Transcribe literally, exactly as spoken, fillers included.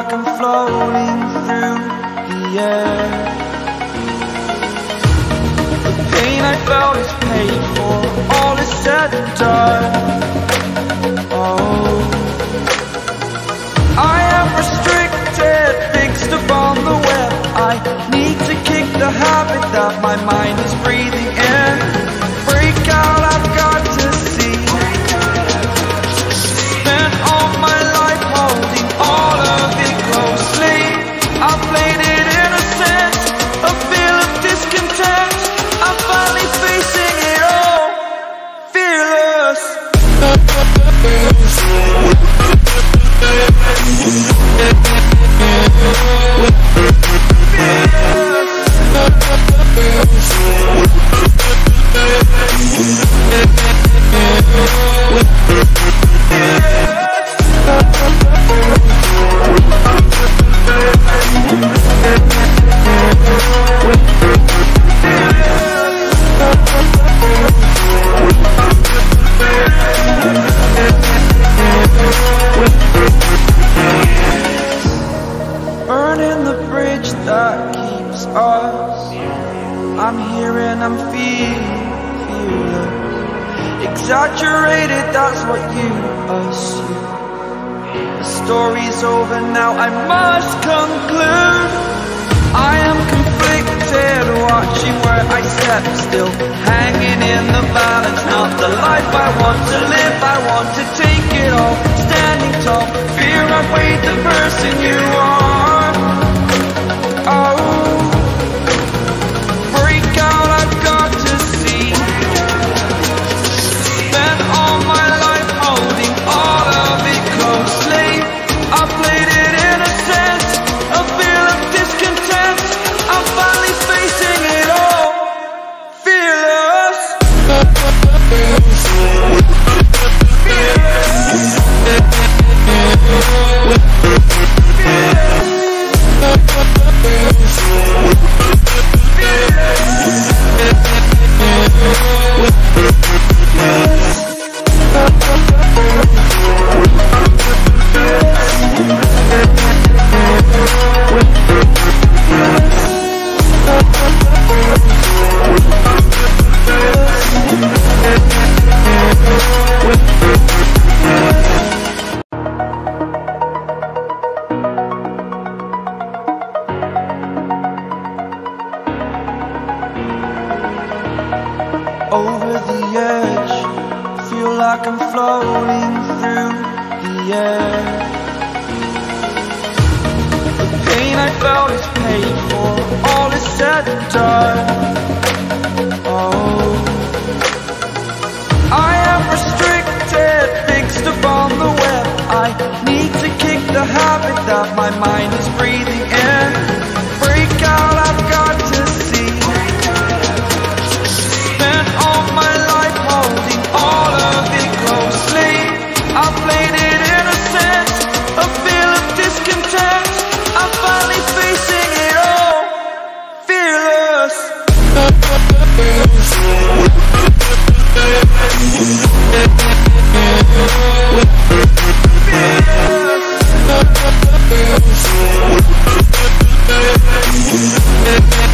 like I'm floating through the air. The pain I felt is paid for, all is said and done. Oh, I am restricted, fixed upon the web. I need to kick the habit that my mind is breathing in. Break out, I've got to see. Spent all my life holding all of it closely. I played it innocent, a feel of discontent. I'm finally facing it all, fearless. Burning the bridge that keeps us. I'm here and I'm feeling fearless. Exaggerated, that's what you assume. The story's over now, I must conclude. I am conflicted, watching where I step still, hanging in the balance. Not the life I want to live, I want to take it all. Standing tall, fear I've weighed the person you are. Oh, break out, I've got to see. Spent all my life holding all of it closely. I played it innocent, a feel of discontent. I'm finally facing it all, fearless. Over the edge, feel like I'm floating through the air. The pain I felt is paid for, all is said and done. Oh, I am restricted, fixed upon the web. I need to kick the habit that my mind is breathing in. Break out, I've got to see. Spent all my life holding all of it closely. I played it innocent, a feel of discontent. I'm finally facing it all, fearless. Fearless.